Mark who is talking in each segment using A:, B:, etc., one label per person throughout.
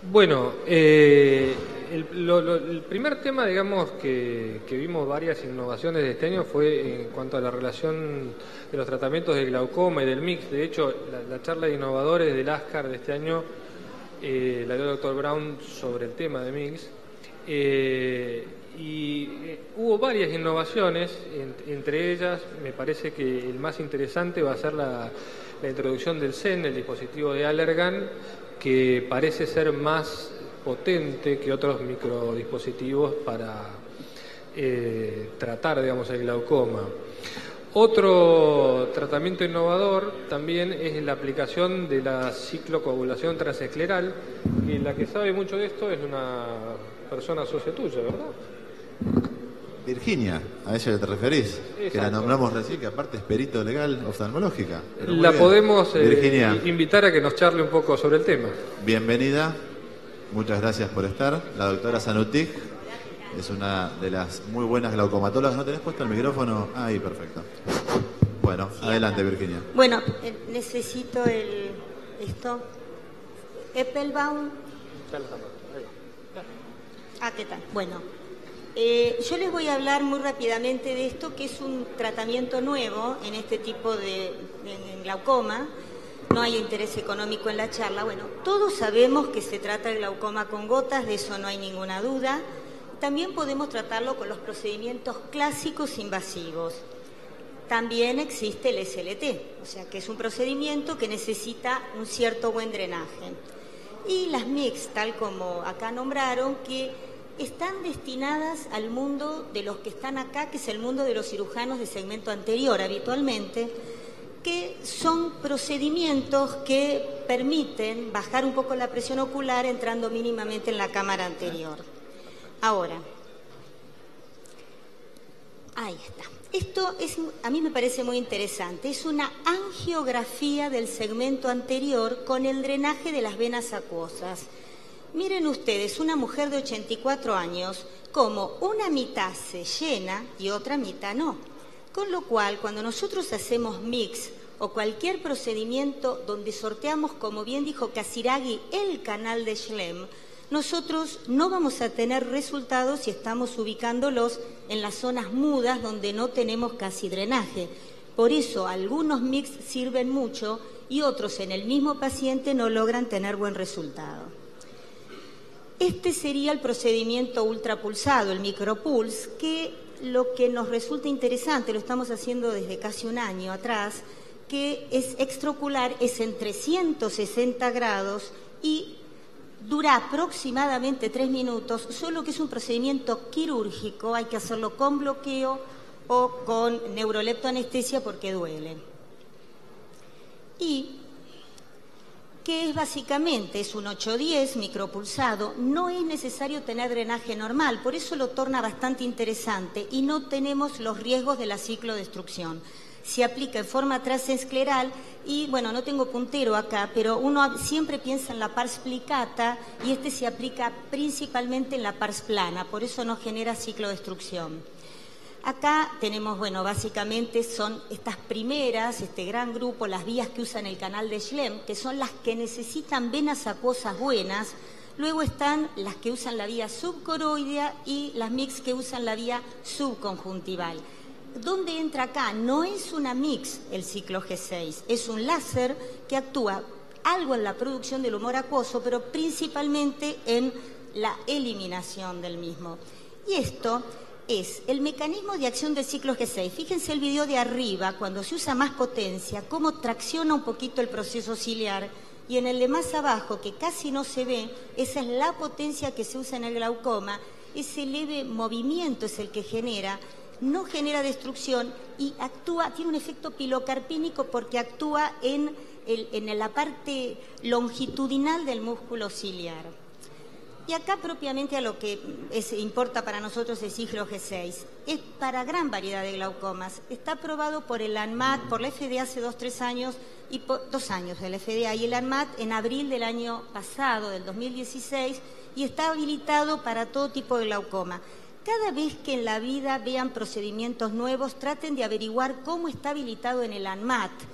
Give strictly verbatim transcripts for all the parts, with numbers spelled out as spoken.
A: Bueno, eh, el, lo, lo, el primer tema, digamos, que, que vimos varias innovaciones de este año fue en cuanto a la relación de los tratamientos del glaucoma y del mix. De hecho, la, la charla de innovadores del ASCAR de este año eh, la dio el doctor Brown sobre el tema de mix. Eh, y eh, hubo varias innovaciones, en, entre ellas me parece que el más interesante va a ser la, la introducción del S E N, el dispositivo de Allergan, que parece ser más potente que otros microdispositivos para eh, tratar, digamos, el glaucoma. Otro tratamiento innovador también es la aplicación de la ciclocoagulación transescleral, y la que sabe mucho de esto es una persona socia tuya, ¿verdad?
B: Virginia, a ella te referís.
A: Exacto.
B: Que la nombramos recién, que aparte es perito legal oftalmológica.
A: La bien. podemos eh,
B: Virginia,
A: invitar a que nos charle un poco sobre el tema.
B: Bienvenida, muchas gracias por estar. La doctora Zanutic es una de las muy buenas glaucomatólogas. ¿No tenés puesto el micrófono? Ahí, perfecto. Bueno, sí, adelante, acá. Virginia.
C: Bueno, eh, necesito el esto. Eppelbaum. Ah, ¿qué tal? Bueno. Eh, yo les voy a hablar muy rápidamente de esto, que es un tratamiento nuevo en este tipo de, de en glaucoma. No hay interés económico en la charla. Bueno, todos sabemos que se trata el glaucoma con gotas, de eso no hay ninguna duda. También podemos tratarlo con los procedimientos clásicos invasivos. También existe el S L T, o sea que es un procedimiento que necesita un cierto buen drenaje. Y las mix, tal como acá nombraron, que están destinadas al mundo de los que están acá, que es el mundo de los cirujanos de segmento anterior habitualmente, que son procedimientos que permiten bajar un poco la presión ocular entrando mínimamente en la cámara anterior. Ahora, ahí está. Esto es, a mí me parece muy interesante. Es una angiografía del segmento anterior con el drenaje de las venas acuosas. Miren ustedes, una mujer de ochenta y cuatro años, como una mitad se llena y otra mitad no. Con lo cual, cuando nosotros hacemos mix o cualquier procedimiento donde sorteamos, como bien dijo Casiraghi, el canal de Schlemm, nosotros no vamos a tener resultados si estamos ubicándolos en las zonas mudas donde no tenemos casi drenaje. Por eso, algunos mix sirven mucho y otros en el mismo paciente no logran tener buen resultado. Este sería el procedimiento ultrapulsado, el micropulse, que lo que nos resulta interesante, lo estamos haciendo desde casi un año atrás, que es extraocular, es en trescientos sesenta grados y dura aproximadamente tres minutos, solo que es un procedimiento quirúrgico, hay que hacerlo con bloqueo o con neuroleptoanestesia porque duele. Y que es básicamente, es un ocho diez micropulsado, no es necesario tener drenaje normal, por eso lo torna bastante interesante y no tenemos los riesgos de la ciclodestrucción. Se aplica en forma transescleral y, bueno, no tengo puntero acá, pero uno siempre piensa en la pars plicata y este se aplica principalmente en la pars plana, por eso no genera ciclodestrucción. Acá tenemos, bueno, básicamente son estas primeras, este gran grupo, las vías que usan el canal de Schlemm, que son las que necesitan venas acuosas buenas. Luego están las que usan la vía subcoroidea y las mix que usan la vía subconjuntival. ¿Dónde entra acá? No es una mix el ciclo G seis, es un láser que actúa algo en la producción del humor acuoso, pero principalmente en la eliminación del mismo. Y esto es el mecanismo de acción del ciclo G seis. Fíjense el video de arriba, cuando se usa más potencia, cómo tracciona un poquito el proceso ciliar, y en el de más abajo, que casi no se ve, esa es la potencia que se usa en el glaucoma, ese leve movimiento es el que genera, no genera destrucción y actúa, tiene un efecto pilocarpínico porque actúa en, el, en la parte longitudinal del músculo ciliar. Y acá propiamente a lo que es, importa para nosotros el ciclo G seis. Es para gran variedad de glaucomas. Está aprobado por el ANMAT, por la F D A hace dos, tres años, y por, dos años de la F D A, y el ANMAT en abril del año pasado, del dos mil dieciséis, y está habilitado para todo tipo de glaucoma. Cada vez que en la vida vean procedimientos nuevos, traten de averiguar cómo está habilitado en el ANMAT,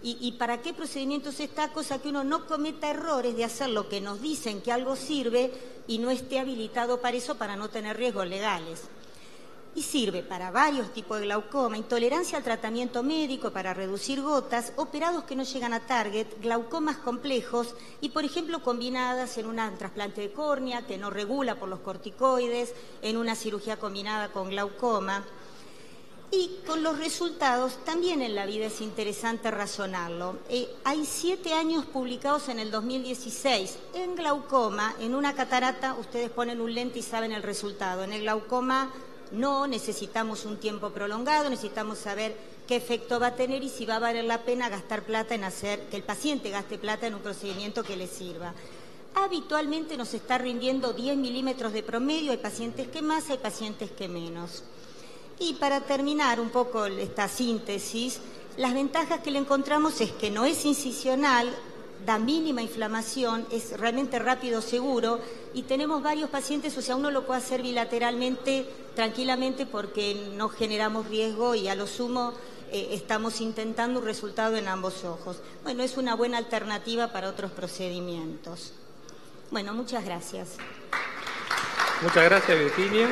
C: y, y para qué procedimientos está, cosa que uno no cometa errores de hacer lo que nos dicen que algo sirve y no esté habilitado para eso, para no tener riesgos legales. Y sirve para varios tipos de glaucoma: intolerancia al tratamiento médico para reducir gotas, operados que no llegan a target, glaucomas complejos y, por ejemplo, combinadas en un trasplante de córnea que no regula por los corticoides, en una cirugía combinada con glaucoma. Y con los resultados también en la vida es interesante razonarlo. Eh, hay siete años publicados en el dos mil dieciséis en glaucoma, en una catarata. Ustedes ponen un lente y saben el resultado. En el glaucoma no, necesitamos un tiempo prolongado, necesitamos saber qué efecto va a tener y si va a valer la pena gastar plata en hacer, que el paciente gaste plata en un procedimiento que le sirva. Habitualmente nos está rindiendo diez milímetros de promedio, hay pacientes que más, hay pacientes que menos. Y para terminar un poco esta síntesis, las ventajas que le encontramos es que no es incisional, da mínima inflamación, es realmente rápido, seguro, y tenemos varios pacientes, o sea, uno lo puede hacer bilateralmente tranquilamente porque no generamos riesgo y a lo sumo eh, estamos intentando un resultado en ambos ojos. Bueno, es una buena alternativa para otros procedimientos. Bueno, muchas gracias.
A: Muchas gracias, Virginia.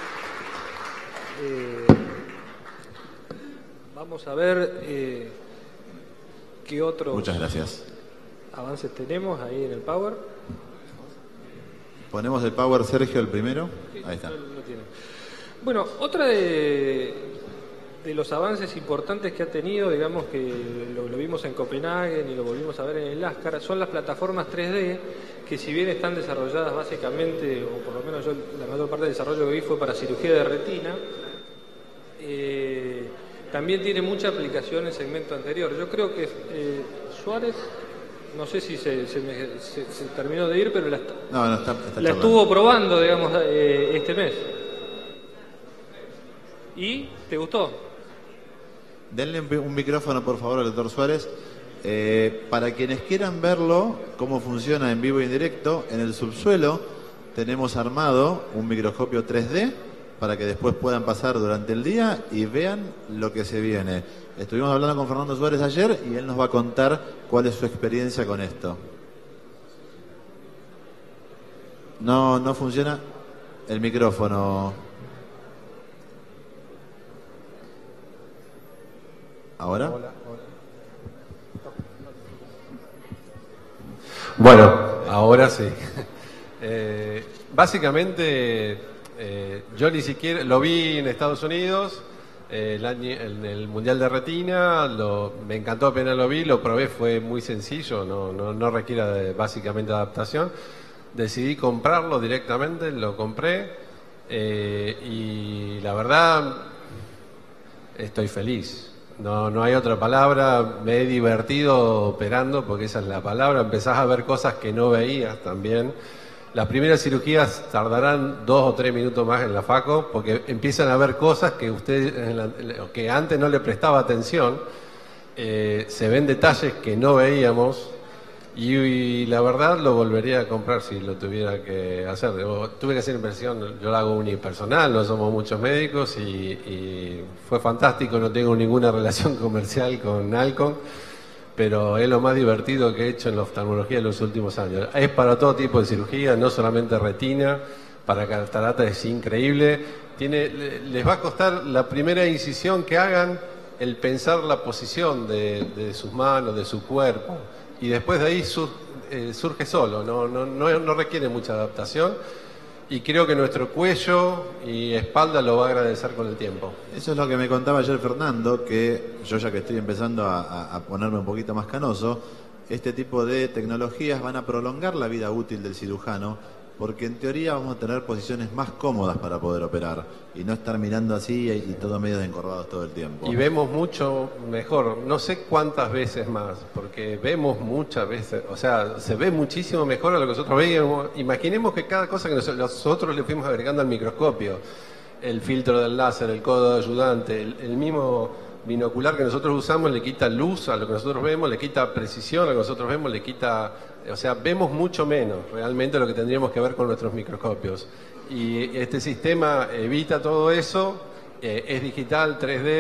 A: Eh, vamos a ver eh, qué otros
B: Muchas gracias.
A: avances tenemos ahí en el Power.
B: Ponemos el Power, Sergio, el primero.
A: Sí,
B: Ahí está.
A: lo- lo tiene. Bueno, otra de, de los avances importantes que ha tenido, digamos que lo, lo vimos en Copenhague y lo volvimos a ver en el LASCAR, son las plataformas tres D, que si bien están desarrolladas básicamente, o por lo menos yo la mayor parte del desarrollo que vi fue para cirugía de retina, eh, también tiene mucha aplicación en segmento anterior. Yo creo que eh, Suárez, no sé si se, se, me- se- se terminó de ir, pero la,
B: No, no, está, está
A: la
B: charlando.
A: estuvo probando, digamos, eh, este mes. ¿Y te gustó?
B: Denle un, un micrófono, por favor, al doctor Suárez. Eh, para quienes quieran verlo, cómo funciona en vivo y en directo, en el subsuelo tenemos armado un microscopio tres D para que después puedan pasar durante el día y vean lo que se viene. Estuvimos hablando con Fernando Suárez ayer y él nos va a contar cuál es su experiencia con esto. No, no funciona el micrófono. ¿Ahora?
D: Bueno, ahora sí. Eh, básicamente, eh, yo ni siquiera lo vi en Estados Unidos, eh, el año- en el Mundial de Retina, lo- me encantó apenas lo vi, lo probé, fue muy sencillo, no, no, no requiere de- básicamente adaptación. Decidí comprarlo directamente, lo compré eh, y la verdad estoy feliz. No, no hay otra palabra, me he divertido operando porque esa es la palabra, empezás a ver cosas que no veías también. Las primeras cirugías tardarán dos o tres minutos más en la faco porque empiezan a ver cosas que usted en la- que antes no le prestaba atención, eh, se ven detalles que no veíamos y, y la verdad lo volvería a comprar si lo tuviera que hacer. Yo tuve que hacer inversión, yo la hago unipersonal, no somos muchos médicos y, y fue fantástico, no tengo ninguna relación comercial con Alcon, pero es lo más divertido que he hecho en la oftalmología en los últimos años. Es para todo tipo de cirugía, no solamente retina, para catarata es increíble. Tiene, le- les va a costar la primera incisión que hagan el pensar la posición de, de sus manos, de su cuerpo, y después de ahí sur- eh, surge solo, no, no, no, no requiere mucha adaptación, y creo que nuestro cuello y espalda lo va a agradecer con el tiempo.
B: Eso es lo que me contaba ayer Fernando, que yo ya que estoy empezando a, a- a ponerme un poquito más canoso, este tipo de tecnologías van a prolongar la vida útil del cirujano, porque en teoría vamos a tener posiciones más cómodas para poder operar y no estar mirando así y, y todo medio de encorvados todo el tiempo.
D: Y vemos mucho mejor, no sé cuántas veces más, porque vemos muchas veces, o sea, se ve muchísimo mejor a lo que nosotros veíamos. Imaginemos que cada cosa que nos- nosotros le fuimos agregando al microscopio, el filtro del láser, el codo ayudante, el, el mismo binocular que nosotros usamos le quita luz a lo que nosotros vemos, le quita precisión a lo que nosotros vemos, le quita, o sea, vemos mucho menos realmente lo que tendríamos que ver con nuestros microscopios. Y este sistema evita todo eso, eh, es digital, tres D,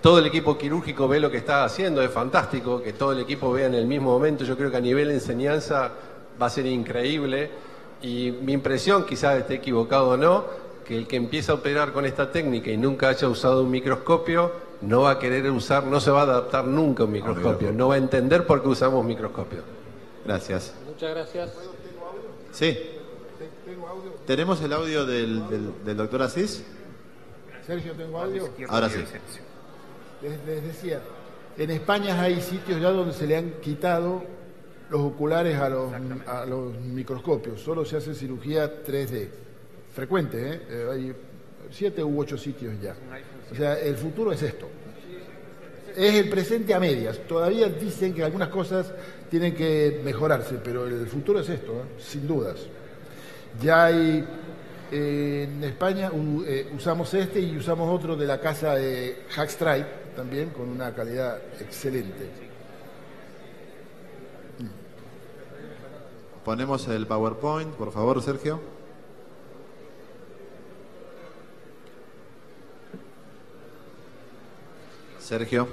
D: todo el equipo quirúrgico ve lo que está haciendo, es fantástico, que todo el equipo vea en el mismo momento. Yo creo que a nivel de enseñanza va a ser increíble, y mi impresión, quizás esté equivocado o no, que el que empieza a operar con esta técnica y nunca haya usado un microscopio, no va a querer usar, no se va a adaptar nunca a un microscopio, no va a entender por qué usamos microscopio.
B: Gracias.
A: Muchas gracias.
B: Sí. ¿Tenemos el audio del, del, del doctor Asís?
E: Sergio, ¿tengo audio?
B: Ahora sí.
E: Les, les decía, en España hay sitios ya donde se le han quitado los oculares a los, a los microscopios. Solo se hace cirugía tres D. Frecuente, ¿eh? Eh, Hay siete u ocho sitios ya. O sea, el futuro es esto. Es el presente a medias. Todavía dicen que algunas cosas tienen que mejorarse, pero el futuro es esto, ¿eh? Sin dudas. Ya hay, eh, en España u, eh, usamos este y usamos otro de la casa de Hackstrike, también con una calidad excelente.
B: Ponemos el PowerPoint, por favor, Sergio. Sergio.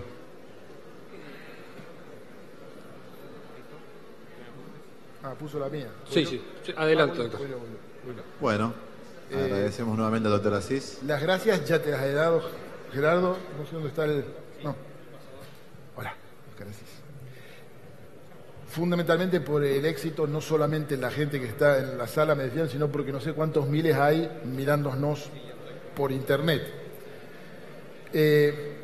E: Ah, puso la mía.
A: Sí, sí, sí, adelante,
E: Ah, bueno,
A: doctor.
E: bueno, bueno, bueno.
B: Bueno,
E: Eh,
B: agradecemos nuevamente al doctor Asís.
E: Las gracias ya te las he dado, Gerardo. No sé dónde está el... No. Hola, Oscar Asís. Fundamentalmente por el éxito, no solamente la gente que está en la sala me decían, sino porque no sé cuántos miles hay mirándonos por internet. Eh,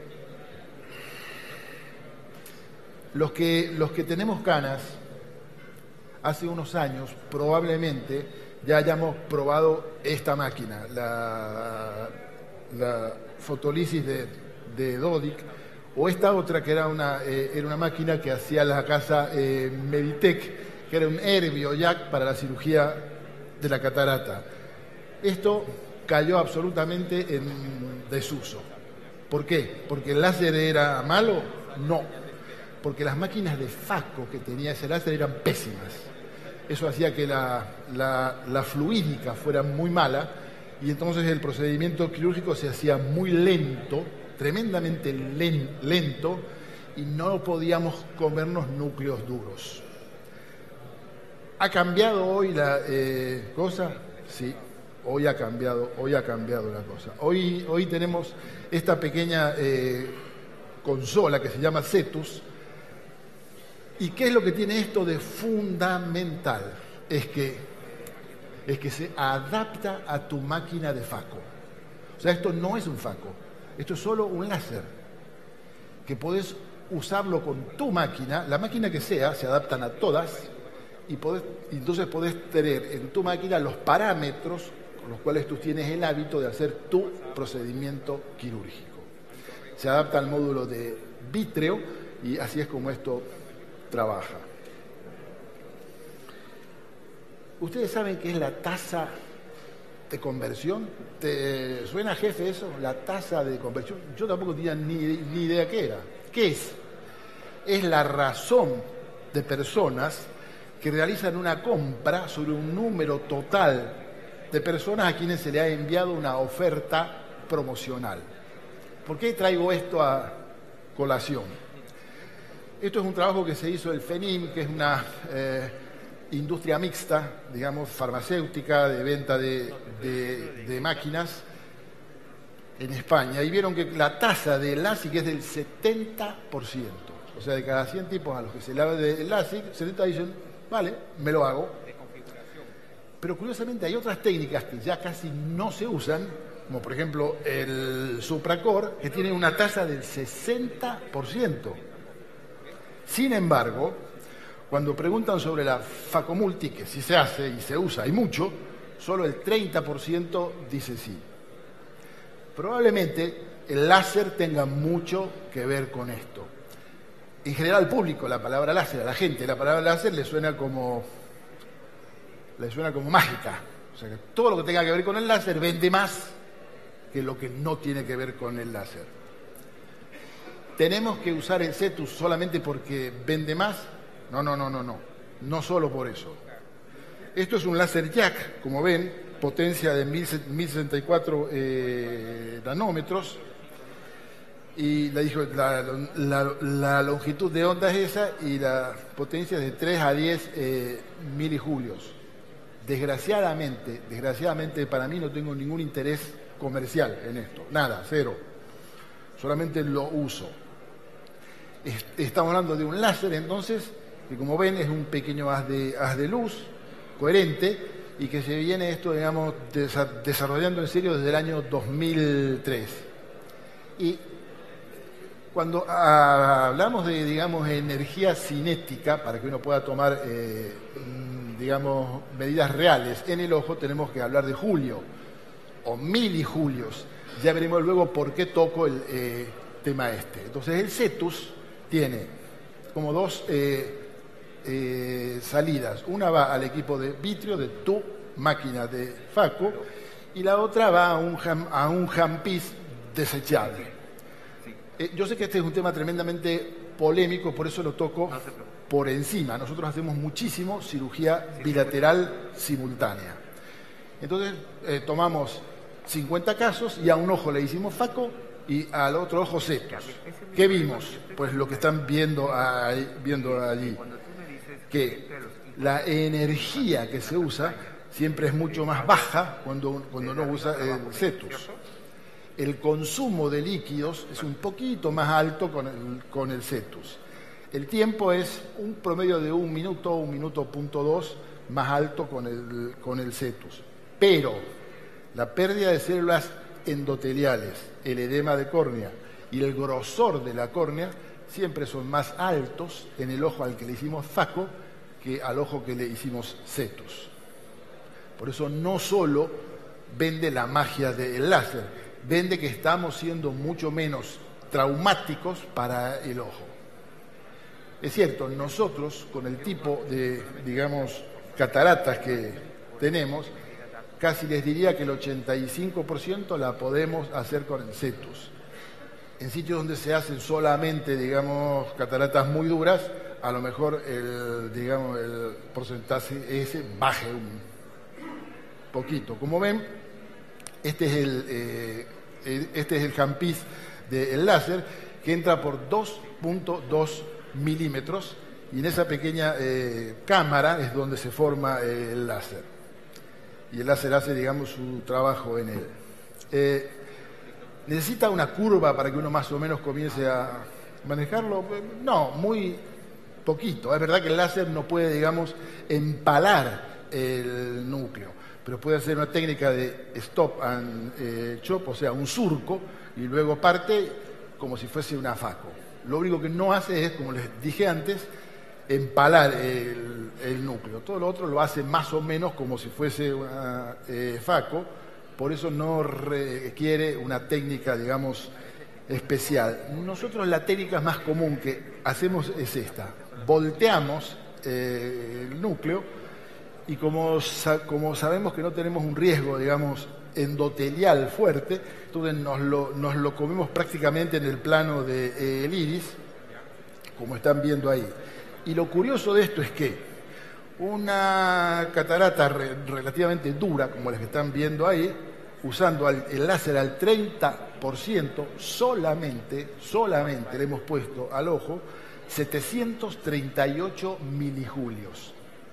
E: los que, los que tenemos canas, hace unos años probablemente ya hayamos probado esta máquina, la, la fotolisis de, de Dodik, o esta otra que era una, eh, era una máquina que hacía la casa eh, Meditech, que era un Herbiojack para la cirugía de la catarata. Esto cayó absolutamente en desuso. ¿Por qué? ¿Porque el láser era malo? No. Porque las máquinas de Faco que tenía ese láser eran pésimas. Eso hacía que la, la, la fluídica fuera muy mala y entonces el procedimiento quirúrgico se hacía muy lento, tremendamente len, lento, y no podíamos comernos núcleos duros. ¿Ha cambiado hoy la eh, cosa? Sí, hoy ha cambiado, hoy ha cambiado la cosa. Hoy, hoy tenemos esta pequeña eh, consola que se llama Cetus. ¿Y qué es lo que tiene esto de fundamental? Es que, es que se adapta a tu máquina de Faco. O sea, esto no es un Faco, esto es solo un láser, que podés usarlo con tu máquina, la máquina que sea, se adaptan a todas, y podés, entonces podés tener en tu máquina los parámetros con los cuales tú tienes el hábito de hacer tu procedimiento quirúrgico. Se adapta al módulo de vítreo y así es como esto trabaja. ¿Ustedes saben qué es la tasa de conversión? ¿Te suena, jefe, eso? La tasa de conversión. Yo tampoco tenía ni, ni idea qué era. ¿Qué es? Es la razón de personas que realizan una compra sobre un número total de personas a quienes se le ha enviado una oferta promocional. ¿Por qué traigo esto a colación? Esto es un trabajo que se hizo el FENIM, que es una eh, industria mixta, digamos, farmacéutica, de venta de, de, de máquinas en España. Y vieron que la tasa de LASIK es del setenta por ciento. O sea, de cada cien tipos a los que se le habla de LASIK, setenta dicen, vale, me lo hago. Pero curiosamente hay otras técnicas que ya casi no se usan, como por ejemplo el Supracore, que tiene una tasa del sesenta por ciento. Sin embargo, cuando preguntan sobre la Facomulti, que sí se hace y se usa, y mucho, solo el treinta por ciento dice sí. Probablemente el láser tenga mucho que ver con esto. En general al público, la palabra láser, a la gente, la palabra láser le suena como, le suena como mágica. O sea que todo lo que tenga que ver con el láser vende más que lo que no tiene que ver con el láser. ¿Tenemos que usar el Cetus solamente porque vende más? No, no, no, no, no. No solo por eso. Esto es un láser jack, como ven, potencia de mil sesenta y cuatro eh, nanómetros. y la, dijo, la, la, la longitud de onda es esa y la potencia es de tres a diez eh, milijulios. Desgraciadamente, desgraciadamente para mí no tengo ningún interés comercial en esto, nada, cero. Solamente lo uso. Estamos hablando de un láser, entonces, que como ven es un pequeño haz de, haz de luz, coherente, y que se viene esto, digamos, desarrollando en serio desde el año dos mil tres. Y cuando hablamos de, digamos, energía cinética, para que uno pueda tomar, eh, digamos, medidas reales en el ojo, tenemos que hablar de julio o milijulios. Ya veremos luego por qué toco el eh, tema este. Entonces, el cetus tiene como dos eh, eh, salidas. Una va al equipo de vitrio de tu máquina de Faco y la otra va a un, a un handpiece desechable. Eh, yo sé que este es un tema tremendamente polémico, por eso lo toco por encima. Nosotros hacemos muchísimo cirugía bilateral simultánea. Entonces, eh, tomamos cincuenta casos y a un ojo le hicimos Faco y al otro ojo cetus. ¿Qué vimos? Pues lo que están viendo, ahí, viendo allí, que la energía que se usa siempre es mucho más baja cuando, cuando uno usa el cetus. El consumo de líquidos es un poquito más alto con el, con el cetus. El tiempo es un promedio de un minuto, un minuto punto dos más alto con el, con el cetus. Pero la pérdida de células endoteliales, el edema de córnea y el grosor de la córnea siempre son más altos en el ojo al que le hicimos Faco que al ojo que le hicimos cetus. Por eso no solo vende la magia del láser, vende que estamos siendo mucho menos traumáticos para el ojo. Es cierto, nosotros con el tipo de, digamos, cataratas que tenemos, casi les diría que el ochenta y cinco por ciento la podemos hacer con el cetus. En sitios donde se hacen solamente, digamos, cataratas muy duras, a lo mejor el, digamos, el porcentaje ese baje un poquito. Como ven, este es el, eh, este es el handpiece del láser que entra por dos punto dos milímetros y en esa pequeña eh, cámara es donde se forma eh, el láser. Y el láser hace, digamos, su trabajo en él. Eh, ¿Necesita una curva para que uno más o menos comience a manejarlo? No, muy poquito. Es verdad que el láser no puede, digamos, empalar el núcleo, pero puede hacer una técnica de stop and eh, chop, o sea, un surco, y luego parte como si fuese una Faco. Lo único que no hace es, como les dije antes, empalar el, el núcleo. Todo lo otro lo hace más o menos como si fuese una eh, Faco, por eso no requiere una técnica, digamos, especial. Nosotros la técnica más común que hacemos es esta. Volteamos eh, el núcleo y como, como sabemos que no tenemos un riesgo, digamos, endotelial fuerte, entonces nos lo, nos lo comemos prácticamente en el plano del de, eh, iris, como están viendo ahí. Y lo curioso de esto es que una catarata re, relativamente dura, como las que están viendo ahí, usando al, el láser al treinta por ciento, solamente, solamente le hemos puesto al ojo setecientos treinta y ocho milijulios.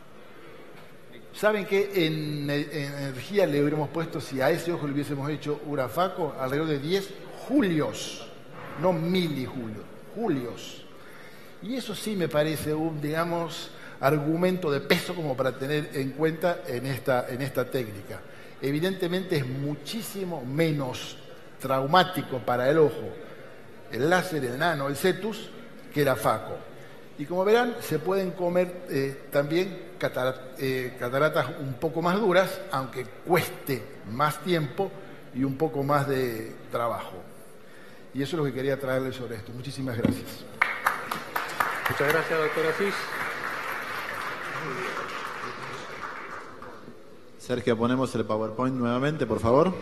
E: ¿Saben qué en, en energía le hubiéramos puesto si a ese ojo le hubiésemos hecho una Faco? Alrededor de diez julios, no milijulios, julios. Y eso sí me parece un, digamos, argumento de peso como para tener en cuenta en esta, en esta técnica. Evidentemente es muchísimo menos traumático para el ojo el láser, el nano, el cetus, que la Faco. Y como verán, se pueden comer eh, también catarat eh, cataratas un poco más duras, aunque cueste más tiempo y un poco más de trabajo. Y eso es lo que quería traerles sobre esto. Muchísimas gracias.
A: Muchas gracias, doctor Asís.
B: Sergio, ponemos el PowerPoint nuevamente, por favor.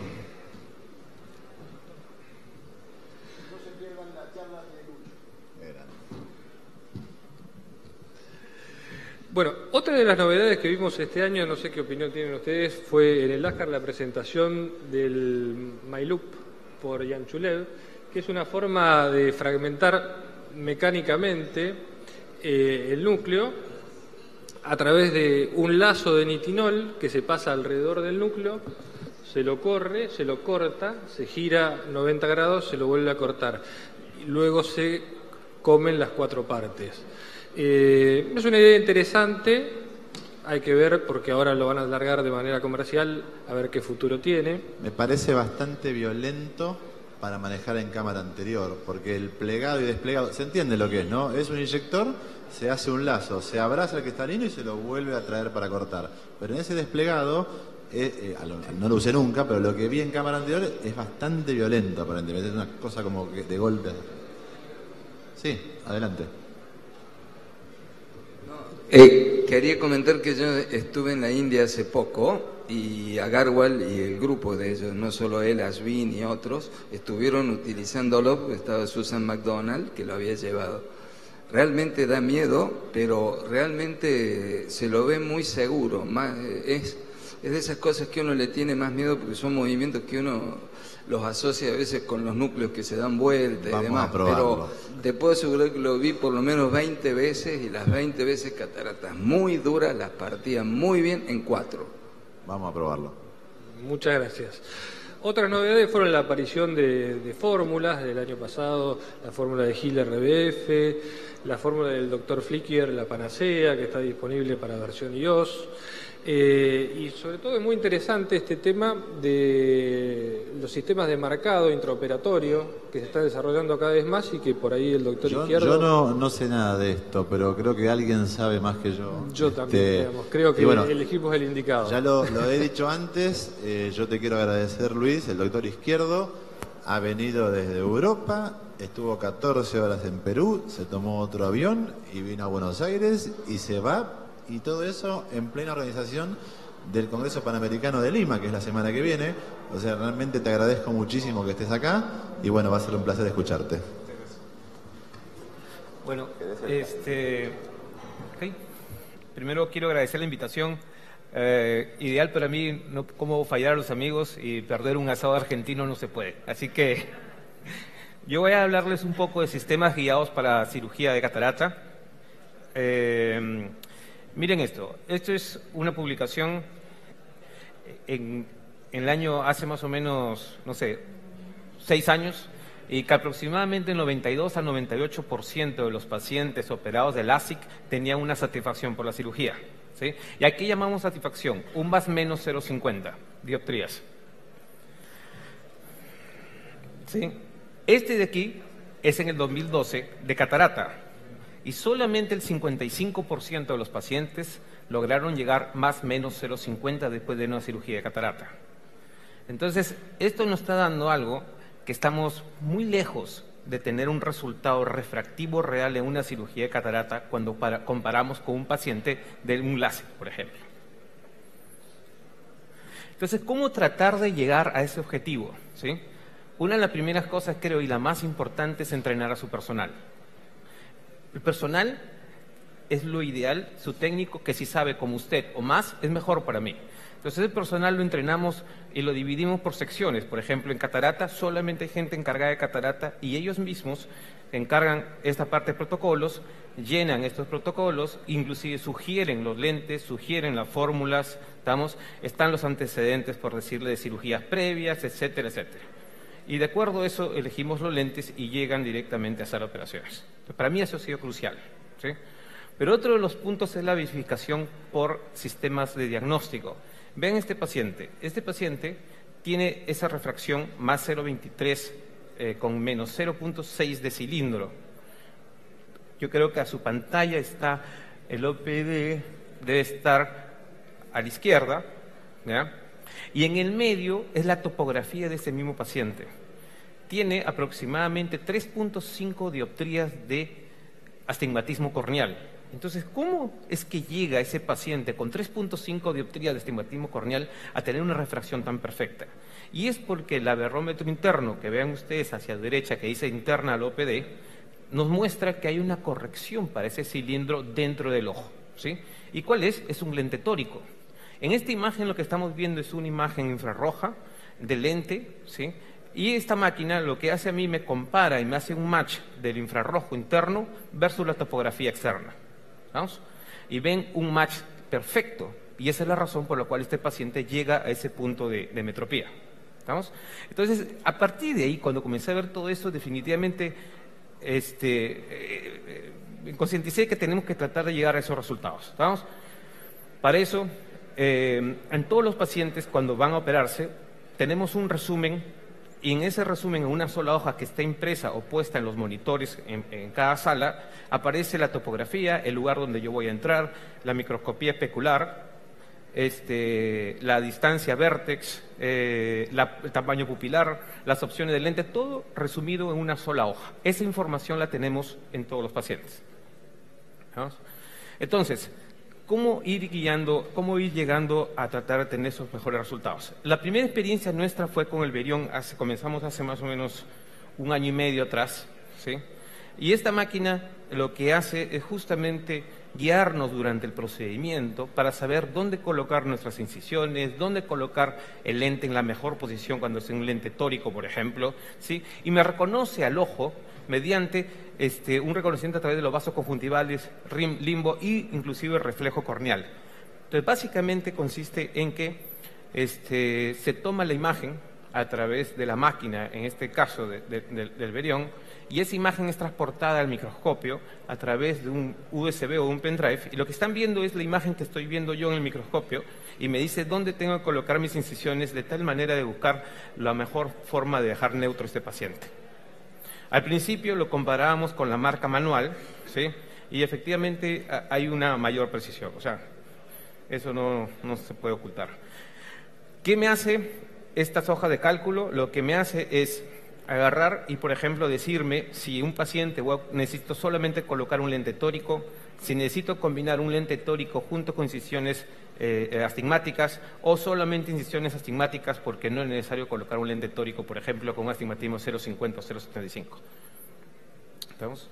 A: Bueno, otra de las novedades que vimos este año, no sé qué opinión tienen ustedes, fue en el Dakar la presentación del MyLoop por Jan Chulev, que es una forma de fragmentar mecánicamente eh, el núcleo a través de un lazo de nitinol que se pasa alrededor del núcleo, se lo corre, se lo corta, se gira noventa grados, se lo vuelve a cortar. Y luego se comen las cuatro partes. Eh, es una idea interesante, hay que ver porque ahora lo van a alargar de manera comercial, a ver qué futuro tiene.
B: Me parece bastante violento para manejar en cámara anterior, porque el plegado y desplegado, se entiende lo que es, ¿no? Es un inyector, se hace un lazo, se abraza al cristalino y se lo vuelve a traer para cortar. Pero en ese desplegado, eh, eh, no lo usé nunca, pero lo que vi en cámara anterior es bastante violento, aparentemente. Es una cosa como que de golpe. Sí, adelante.
F: Eh, quería comentar que yo estuve en la India hace poco y Agarwal y el grupo de ellos, no solo él, Ashwin y otros, estuvieron utilizándolo, estaba Susan McDonald que lo había llevado. Realmente da miedo, pero realmente se lo ve muy seguro. Más, es, es de esas cosas que uno le tiene más miedo porque son movimientos que uno los asocia a veces con los núcleos que se dan vuelta y
B: Vamos
F: demás.
B: a probarlo.
F: Pero te puedo asegurar que lo vi por lo menos veinte veces y las veinte veces cataratas muy duras las partía muy bien en cuatro.
B: Vamos a probarlo.
A: Muchas gracias. Otras novedades fueron la aparición de, de fórmulas del año pasado, la fórmula de Hill R B F, la fórmula del doctor Flicker, la Panacea, que está disponible para versión iOS. Eh, y sobre todo es muy interesante este tema de los sistemas de marcado intraoperatorio que se están desarrollando cada vez más y que por ahí el doctor
B: Yo,
A: Izquierdo...
B: yo no, no sé nada de esto, pero creo que alguien sabe más que yo.
A: Yo también,
B: Este,
A: digamos, creo que
B: y bueno,
A: elegimos el indicado.
B: Ya lo, lo he dicho antes, eh, yo te quiero agradecer, Luis, el doctor Izquierdo ha venido desde Europa, estuvo catorce horas en Perú, se tomó otro avión y vino a Buenos Aires y se va, y todo eso en plena organización del Congreso Panamericano de Lima, que es la semana que viene. O sea, realmente te agradezco muchísimo que estés acá y bueno, va a ser un placer escucharte.
G: Bueno, este, okay. Primero quiero agradecer la invitación. Eh, ideal para mí, no cómo fallar a los amigos y perder un asado argentino no se puede. Así que yo voy a hablarles un poco de sistemas guiados para cirugía de catarata. Eh, miren esto, esto es una publicación en, en el año hace más o menos, no sé, seis años, y que aproximadamente el noventa y dos al noventa y ocho por ciento de los pacientes operados de LASIK tenían una satisfacción por la cirugía. ¿Sí? Y aquí llamamos satisfacción, un más menos cero coma cincuenta dioptrías. ¿Sí? Este de aquí es en el dos mil doce de catarata y solamente el cincuenta y cinco por ciento de los pacientes lograron llegar más menos cero coma cincuenta después de una cirugía de catarata. Entonces, esto nos está dando algo que estamos muy lejos de tener un resultado refractivo real en una cirugía de catarata cuando para, comparamos con un paciente de un LASIK, por ejemplo. Entonces, ¿cómo tratar de llegar a ese objetivo? ¿Sí? Una de las primeras cosas, creo, y la más importante, es entrenar a su personal. El personal es lo ideal, su técnico, que si sabe como usted o más, es mejor para mí. Entonces el personal lo entrenamos y lo dividimos por secciones. Por ejemplo, en catarata solamente hay gente encargada de catarata y ellos mismos encargan esta parte de protocolos, llenan estos protocolos, inclusive sugieren los lentes, sugieren las fórmulas, ¿estamos? Están los antecedentes, por decirle, de cirugías previas, etcétera, etcétera. Y de acuerdo a eso elegimos los lentes y llegan directamente a hacer operaciones. Entonces, para mí eso ha sido crucial, ¿sí? Pero otro de los puntos es la verificación por sistemas de diagnóstico. Vean este paciente. Este paciente tiene esa refracción más cero coma veintitrés eh, con menos cero punto seis de cilindro. Yo creo que a su pantalla está el O P D, debe estar a la izquierda, ¿ya? Y en el medio es la topografía de ese mismo paciente. Tiene aproximadamente tres punto cinco dioptrías de astigmatismo corneal. Entonces, ¿cómo es que llega ese paciente con tres punto cinco dioptrías de astigmatismo corneal a tener una refracción tan perfecta? Y es porque el aberrómetro interno, que vean ustedes hacia la derecha, que dice interna al O P D, nos muestra que hay una corrección para ese cilindro dentro del ojo, ¿sí? ¿Y cuál es? Es un lente tórico. En esta imagen lo que estamos viendo es una imagen infrarroja del lente, ¿sí? Y esta máquina lo que hace a mí me compara y me hace un match del infrarrojo interno versus la topografía externa. ¿Vamos? Y ven un match perfecto. Y esa es la razón por la cual este paciente llega a ese punto de, de metropía. ¿Vamos? Entonces, a partir de ahí, cuando comencé a ver todo esto, definitivamente este, eh, eh, concienticé que tenemos que tratar de llegar a esos resultados. ¿Vamos? Para eso, eh, en todos los pacientes, cuando van a operarse, tenemos un resumen, y en ese resumen, en una sola hoja que está impresa o puesta en los monitores en, en cada sala, aparece la topografía, el lugar donde yo voy a entrar, la microscopía especular, este, la distancia vértex, eh, la, el tamaño pupilar, las opciones de lente, todo resumido en una sola hoja. Esa información la tenemos en todos los pacientes. ¿Vamos? Entonces, ¿cómo ir guiando, cómo ir llegando a tratar de tener esos mejores resultados? La primera experiencia nuestra fue con el Verión, hace, comenzamos hace más o menos un año y medio atrás, ¿sí? Y esta máquina lo que hace es justamente guiarnos durante el procedimiento para saber dónde colocar nuestras incisiones, dónde colocar el lente en la mejor posición cuando es un lente tórico, por ejemplo, ¿sí? Y me reconoce al ojo mediante este, un reconocimiento a través de los vasos conjuntivales, rim, limbo e inclusive el reflejo corneal. Entonces, básicamente consiste en que este, se toma la imagen a través de la máquina, en este caso de, de, de, del Verión, y esa imagen es transportada al microscopio a través de un U S B o un pendrive, y lo que están viendo es la imagen que estoy viendo yo en el microscopio, y me dice dónde tengo que colocar mis incisiones de tal manera de buscar la mejor forma de dejar neutro a este paciente. Al principio lo comparábamos con la marca manual, ¿sí? Y efectivamente hay una mayor precisión, o sea, eso no, no se puede ocultar. ¿Qué me hace estas hojas de cálculo? Lo que me hace es agarrar y, por ejemplo, decirme si un paciente necesito solamente colocar un lente tórico, si necesito combinar un lente tórico junto con incisiones eh, astigmáticas o solamente incisiones astigmáticas porque no es necesario colocar un lente tórico, por ejemplo, con un astigmatismo cero coma cincuenta o cero coma setenta y cinco. ¿Estamos?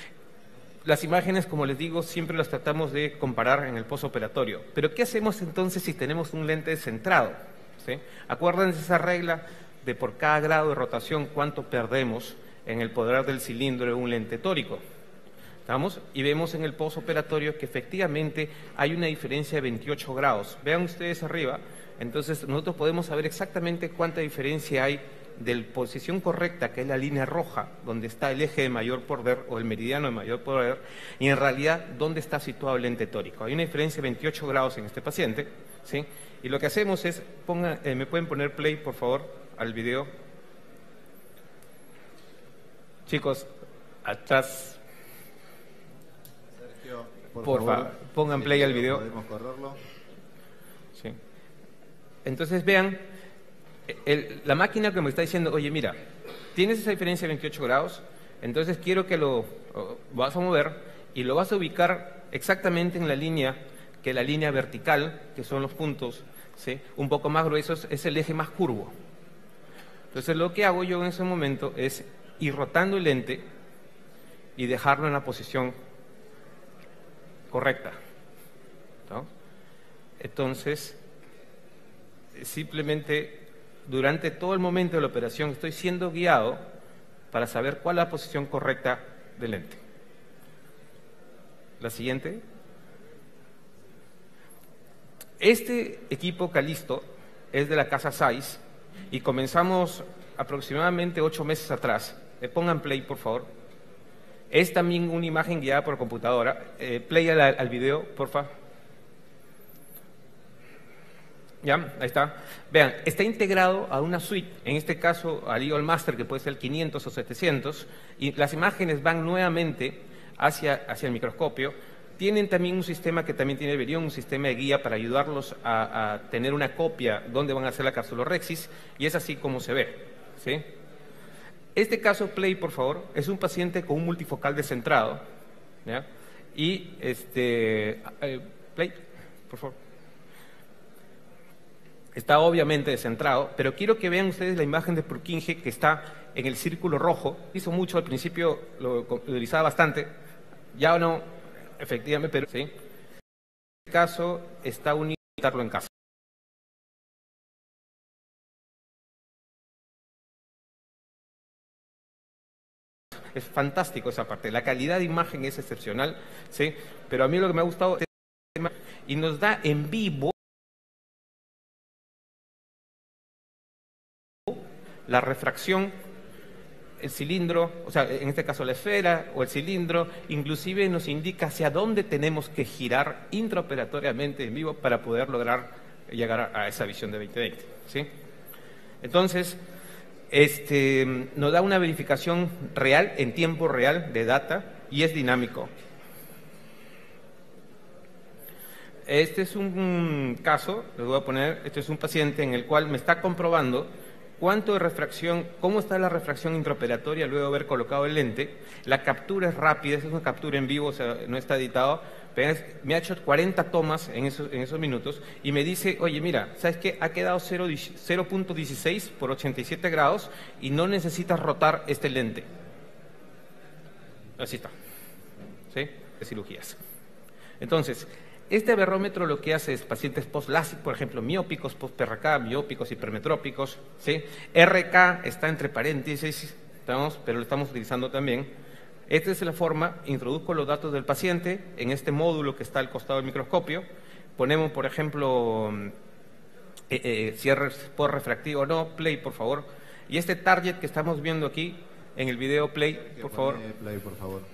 G: Las imágenes, como les digo, siempre las tratamos de comparar en el postoperatorio. Pero ¿qué hacemos entonces si tenemos un lente centrado? ¿Sí? Acuérdense esa regla de por cada grado de rotación cuánto perdemos en el poder del cilindro de un lente tórico. ¿Estamos? Y vemos en el postoperatorio que efectivamente hay una diferencia de veintiocho grados. Vean ustedes arriba, entonces nosotros podemos saber exactamente cuánta diferencia hay de la posición correcta, que es la línea roja, donde está el eje de mayor poder o el meridiano de mayor poder, y en realidad dónde está situado el lente tórico. Hay una diferencia de veintiocho grados en este paciente, ¿sí? Y lo que hacemos es, ponga, eh, ¿me pueden poner play, por favor, al video? Chicos, atrás.
B: Sergio, por,
G: por
B: favor,
G: favor, pongan play al video.
B: Podemos correrlo.
G: Sí. Entonces vean, el, la máquina que me está diciendo, oye, mira, tienes esa diferencia de veintiocho grados, entonces quiero que lo oh, vas a mover y lo vas a ubicar exactamente en la línea, que es la línea vertical, que son los puntos, ¿sí? Un poco más gruesos, es el eje más curvo. Entonces lo que hago yo en ese momento es ir rotando el lente y dejarlo en la posición correcta, ¿no? Entonces, simplemente durante todo el momento de la operación estoy siendo guiado para saber cuál es la posición correcta del lente. La siguiente. Este equipo Calisto es de la casa Zeiss y comenzamos aproximadamente ocho meses atrás. Eh, pongan play, por favor. Es también una imagen guiada por computadora. Eh, play al, al video, por favor. Ya, ahí está. Vean, está integrado a una suite, en este caso al I O L Master, que puede ser el quinientos o setecientos, y las imágenes van nuevamente hacia, hacia el microscopio. Tienen también un sistema que también tiene el Verión, un sistema de guía para ayudarlos a, a tener una copia donde van a hacer la capsulorhexis, y es así como se ve, ¿sí? Este caso, play, por favor, es un paciente con un multifocal descentrado, ¿ya? Y, este, eh, play, por favor. Está obviamente descentrado, pero quiero que vean ustedes la imagen de Purkinje que está en el círculo rojo. Hizo mucho al principio, lo utilizaba bastante, ya no, efectivamente, pero sí. En este caso está unido en casa. Es fantástico esa parte. La calidad de imagen es excepcional, ¿sí? Pero a mí lo que me ha gustado es y nos da en vivo la refracción, el cilindro, o sea, en este caso la esfera o el cilindro, inclusive nos indica hacia dónde tenemos que girar intraoperatoriamente en vivo para poder lograr llegar a esa visión de veinte veinte, ¿sí? Entonces, este, nos da una verificación real, en tiempo real, de data, y es dinámico. Este es un caso, les voy a poner, este es un paciente en el cual me está comprobando cuánto de refracción, cómo está la refracción intraoperatoria luego de haber colocado el lente. La captura es rápida, es una captura en vivo, o sea, no está editado, pero es, me ha hecho cuarenta tomas en esos, en esos minutos y me dice, oye, mira, ¿sabes qué? Ha quedado cero punto dieciséis por ochenta y siete grados y no necesitas rotar este lente. Así está, ¿sí? De cirugías. Entonces, este aberrómetro lo que hace es pacientes post-LASIK, por ejemplo, miópicos, post-P R K, miópicos, hipermetrópicos, ¿sí? R K está entre paréntesis, estamos, pero lo estamos utilizando también. Esta es la forma, introduzco los datos del paciente en este módulo que está al costado del microscopio. Ponemos, por ejemplo, eh, eh, si es post refractivo o no, play, por favor. Y este target que estamos viendo aquí en el video play, por favor.
B: Play, por favor.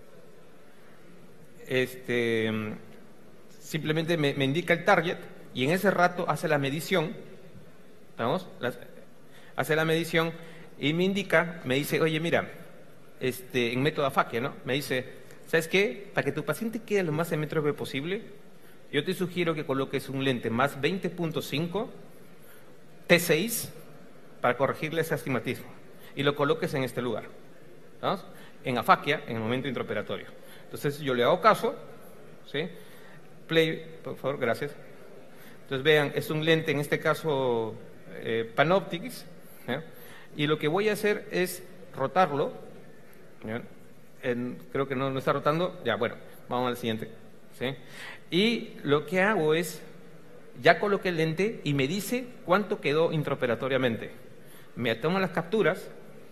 G: Este... Simplemente me, me indica el target y en ese rato hace la medición, ¿estamos? Las, hace la medición y me indica, me dice, oye, mira, este, en método afaquia, ¿no? Me dice, ¿sabes qué? Para que tu paciente quede lo más simétrico posible, yo te sugiero que coloques un lente más veinte punto cinco T seis para corregirle ese astigmatismo y lo coloques en este lugar, ¿estamos? En afaquia, en el momento intraoperatorio. Entonces yo le hago caso, ¿sí? Play, por favor, gracias. Entonces vean, es un lente, en este caso eh, Panoptix, ¿ya? Y lo que voy a hacer es rotarlo, ¿ya? En, creo que no, no está rotando, ya, bueno, vamos al siguiente, ¿sí? Y lo que hago es, ya coloqué el lente y me dice cuánto quedó intraoperatoriamente. Me toma las capturas,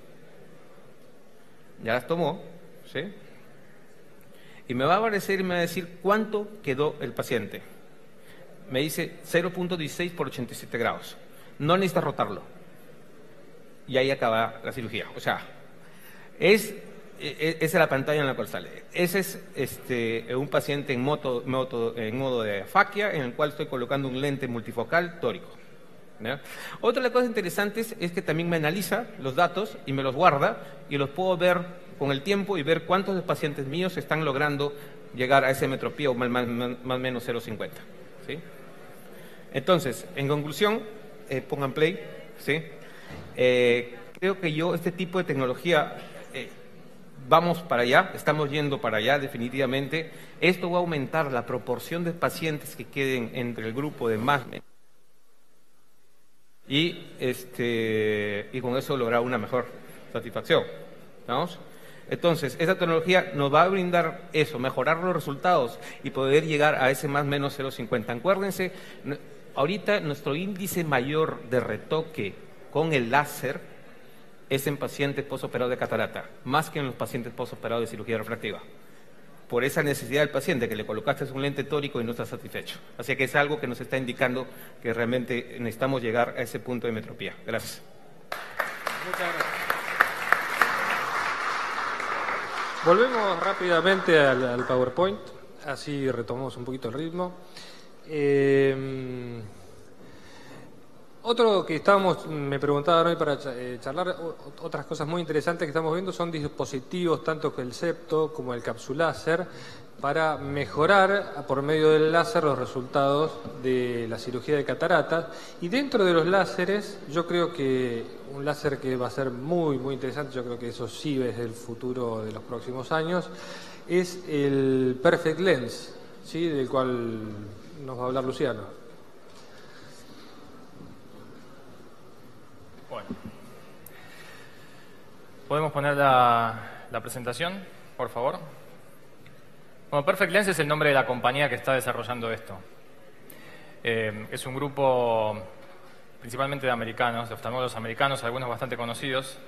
G: ya las tomó, ¿sí? Y me va a aparecer y me va a decir cuánto quedó el paciente. Me dice cero punto dieciséis por ochenta y siete grados. No necesita rotarlo. Y ahí acaba la cirugía. O sea, es, es, esa es la pantalla en la cual sale. Ese es este, un paciente en, moto, moto, en modo de afaquia, en el cual estoy colocando un lente multifocal tórico, ¿ya? Otra de las cosas interesantes es que también me analiza los datos y me los guarda y los puedo ver con el tiempo y ver cuántos de pacientes míos están logrando llegar a ese metropía o más o menos cero punto cincuenta, ¿sí? Entonces, en conclusión, eh, pongan play, ¿sí? Eh, creo que yo, este tipo de tecnología, eh, vamos para allá, estamos yendo para allá definitivamente. Esto va a aumentar la proporción de pacientes que queden entre el grupo de más y, este, y con eso lograr una mejor satisfacción, ¿vamos? Entonces, esta tecnología nos va a brindar eso, mejorar los resultados y poder llegar a ese más o menos cero punto cincuenta. Acuérdense, ahorita nuestro índice mayor de retoque con el láser es en pacientes posoperados de catarata, más que en los pacientes posoperados de cirugía refractiva. Por esa necesidad del paciente, que le colocaste un lente tórico y no está satisfecho. Así que es algo que nos está indicando que realmente necesitamos llegar a ese punto de metropía. Gracias.
A: Muchas gracias. Volvemos rápidamente al, al PowerPoint, así retomamos un poquito el ritmo. Eh, otro que estábamos, me preguntaban hoy para charlar, otras cosas muy interesantes que estamos viendo son dispositivos, tanto que el septo como el capsuláser, para mejorar por medio del láser los resultados de la cirugía de cataratas. Y dentro de los láseres, yo creo que un láser que va a ser muy, muy interesante, yo creo que eso sí es el futuro de los próximos años, es el Perfect Lens, ¿sí? Del cual nos va a hablar Luciano.
H: Bueno, ¿podemos poner la, la presentación, por favor? Bueno, Perfect Lens es el nombre de la compañía que está desarrollando esto. Eh, es un grupo principalmente de americanos, de oftalmólogos americanos, algunos bastante conocidos,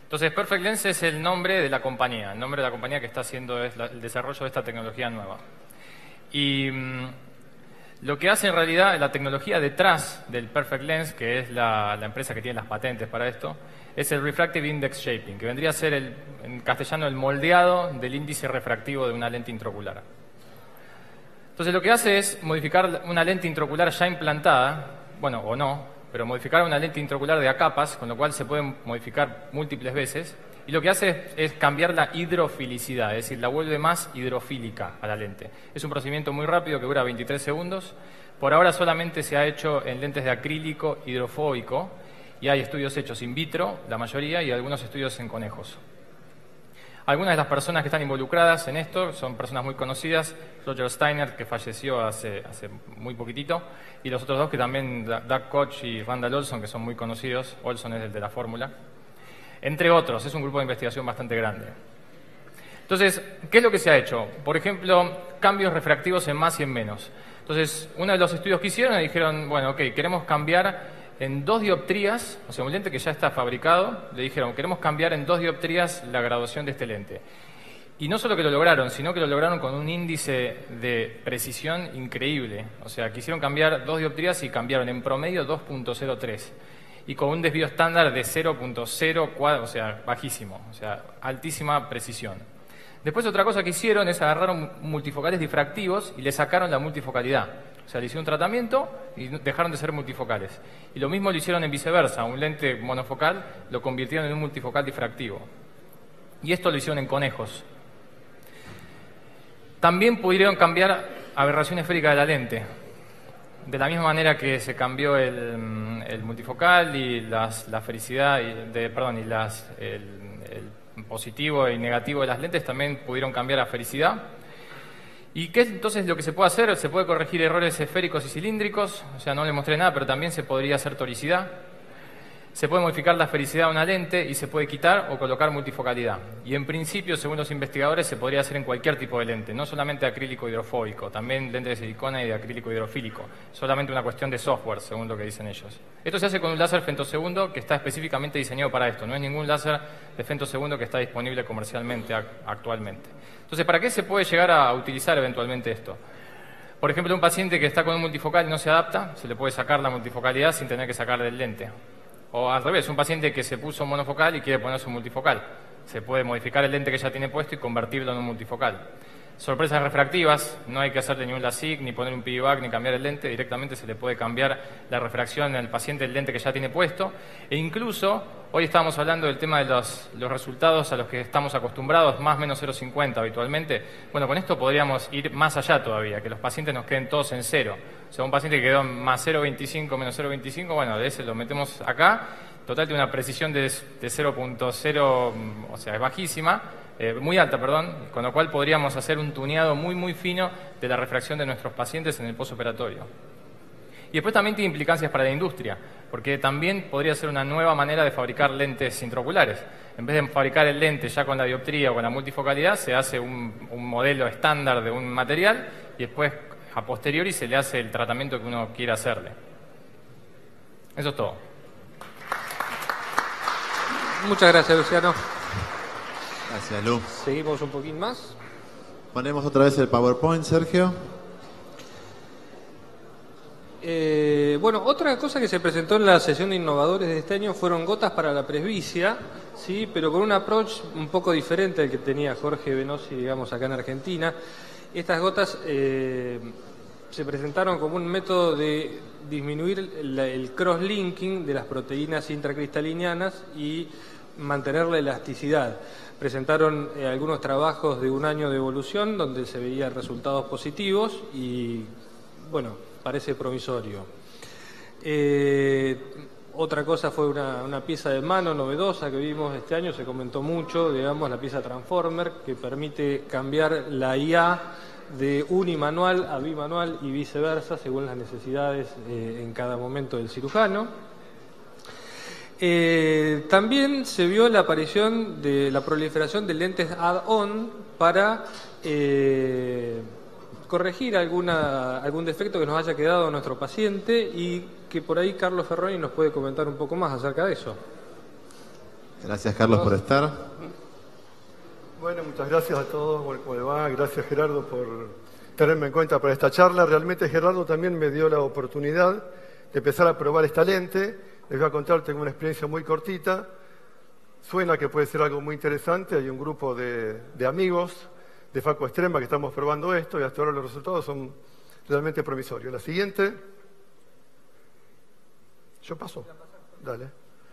H: Entonces, Perfect Lens es el nombre de la compañía, el nombre de la compañía que está haciendo es la, el desarrollo de esta tecnología nueva. Y mmm, lo que hace en realidad la tecnología detrás del Perfect Lens, que es la, la empresa que tiene las patentes para esto, es el Refractive Index Shaping, que vendría a ser el, en castellano el moldeado del índice refractivo de una lente intraocular. Entonces lo que hace es modificar una lente intraocular ya implantada, bueno, o no, pero modificar una lente intraocular de a capas, con lo cual se puede modificar múltiples veces, y lo que hace es, es cambiar la hidrofilicidad, es decir, la vuelve más hidrofílica a la lente. Es un procedimiento muy rápido que dura veintitrés segundos. Por ahora solamente se ha hecho en lentes de acrílico hidrofóbico, y hay estudios hechos in vitro, la mayoría, y algunos estudios en conejos. Algunas de las personas que están involucradas en esto son personas muy conocidas, Roger Steiner, que falleció hace, hace muy poquitito, y los otros dos que también, Doug Koch y Randall Olson, que son muy conocidos. Olson es el de la fórmula. Entre otros, es un grupo de investigación bastante grande. Entonces, ¿qué es lo que se ha hecho? Por ejemplo, cambios refractivos en más y en menos. Entonces, uno de los estudios que hicieron dijeron, bueno, ok, queremos cambiar en dos dioptrías, o sea, un lente que ya está fabricado, le dijeron, queremos cambiar en dos dioptrías la graduación de este lente. Y no solo que lo lograron, sino que lo lograron con un índice de precisión increíble. O sea, quisieron cambiar dos dioptrías y cambiaron en promedio dos punto cero tres. Y con un desvío estándar de cero punto cero cuatro, o sea, bajísimo, o sea, altísima precisión. Después otra cosa que hicieron es agarraron multifocales difractivos y le sacaron la multifocalidad. O sea, le hicieron un tratamiento y dejaron de ser multifocales. Y lo mismo lo hicieron en viceversa. Un lente monofocal lo convirtieron en un multifocal difractivo. Y esto lo hicieron en conejos. También pudieron cambiar aberración esférica de la lente. De la misma manera que se cambió el, el multifocal y las, la fericidad, y de, perdón, y las, el, el positivo y negativo de las lentes, también pudieron cambiar la fericidad. ¿Y qué es entonces lo que se puede hacer? Se puede corregir errores esféricos y cilíndricos, o sea, no le mostré nada, pero también se podría hacer toricidad. Se puede modificar la esfericidad de una lente y se puede quitar o colocar multifocalidad. Y en principio, según los investigadores, se podría hacer en cualquier tipo de lente, no solamente acrílico hidrofóbico, también lente de silicona y de acrílico hidrofílico. Solamente una cuestión de software, según lo que dicen ellos. Esto se hace con un láser femtosegundo que está específicamente diseñado para esto. No es ningún láser de femtosegundo que está disponible comercialmente actualmente. Entonces, ¿para qué se puede llegar a utilizar eventualmente esto? Por ejemplo, un paciente que está con un multifocal y no se adapta, se le puede sacar la multifocalidad sin tener que sacarle el lente. O al revés, un paciente que se puso monofocal y quiere ponerse un multifocal. Se puede modificar el lente que ya tiene puesto y convertirlo en un multifocal. Sorpresas refractivas, no hay que hacerle ni un LASIK, ni poner un piggyback, ni cambiar el lente. Directamente se le puede cambiar la refracción en el paciente del lente que ya tiene puesto. E incluso, hoy estábamos hablando del tema de los, los resultados a los que estamos acostumbrados, más o menos cero punto cincuenta habitualmente. Bueno, con esto podríamos ir más allá todavía, que los pacientes nos queden todos en cero. O sea, un paciente que quedó más cero punto veinticinco, menos cero punto veinticinco, bueno, de ese lo metemos acá. Total, tiene una precisión de, de cero punto cero, o sea, es bajísima. Eh, muy alta, perdón, con lo cual podríamos hacer un tuneado muy muy fino de la refracción de nuestros pacientes en el postoperatorio. Y después también tiene implicancias para la industria, porque también podría ser una nueva manera de fabricar lentes intraoculares. En vez de fabricar el lente ya con la dioptría o con la multifocalidad, se hace un, un modelo estándar de un material y después a posteriori se le hace el tratamiento que uno quiera hacerle. Eso es todo.
A: Muchas gracias, Luciano.
B: Gracias, Lu.
A: Seguimos un poquín más.
B: Ponemos otra vez el PowerPoint, Sergio.
A: Eh, bueno, otra cosa que se presentó en la sesión de innovadores de este año fueron gotas para la presbicia, sí, pero con un approach un poco diferente al que tenía Jorge Venosi, digamos, acá en Argentina. Estas gotas eh, se presentaron como un método de disminuir el, el cross-linking de las proteínas intracristalinianas y mantener la elasticidad. Presentaron eh, algunos trabajos de un año de evolución donde se veían resultados positivos y, bueno, parece promisorio. Eh, otra cosa fue una, una pieza de mano novedosa que vimos este año, se comentó mucho, digamos, la pieza Transformer, que permite cambiar la I A de unimanual a bimanual y viceversa, según las necesidades eh, en cada momento del cirujano. Eh, también se vio la aparición de la proliferación de lentes add-on para eh, corregir alguna, algún defecto que nos haya quedado a nuestro paciente y que por ahí Carlos Ferroni nos puede comentar un poco más acerca de eso.
B: Gracias, Carlos, por estar.
I: Bueno, muchas gracias a todos. ¿Cómo le va? Gracias, Gerardo, por tenerme en cuenta para esta charla. Realmente Gerardo también me dio la oportunidad de empezar a probar esta lente. Les voy a contar, tengo una experiencia muy cortita. Suena que puede ser algo muy interesante. Hay un grupo de, de amigos de Facu Extrema que estamos probando esto y hasta ahora los resultados son realmente promisorios. La siguiente. ¿Yo paso? Dale.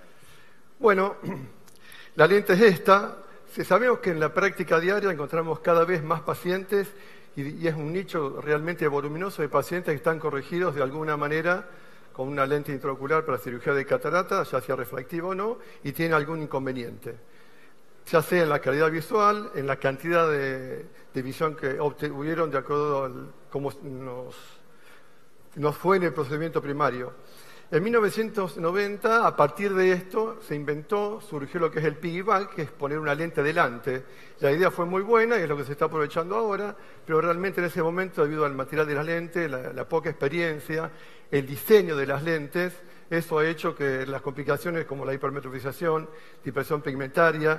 I: Bueno, la lente es esta. Sabemos que en la práctica diaria encontramos cada vez más pacientes y, y es un nicho realmente voluminoso de pacientes que están corregidos de alguna manera con una lente intraocular para cirugía de catarata, ya sea refractiva o no, y tienen algún inconveniente. Ya sea en la calidad visual, en la cantidad de, de visión que obtuvieron de acuerdo a cómo nos, nos fue en el procedimiento primario. En mil novecientos noventa, a partir de esto, se inventó, surgió lo que es el piggyback, que es poner una lente delante. La idea fue muy buena y es lo que se está aprovechando ahora, pero realmente en ese momento, debido al material de las lentes, la, la poca experiencia, el diseño de las lentes, eso ha hecho que las complicaciones como la hipermetropización, dispersión pigmentaria